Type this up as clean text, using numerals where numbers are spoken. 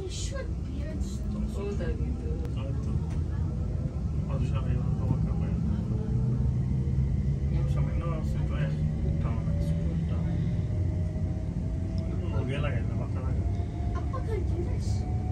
They should be. It's Oh, tak gitu. Oh itu. Oh di sana yang tahu apa ya? Sama ini situ ya. Tahu tahu. Oh gila kan, apa kan? apa kan jenis?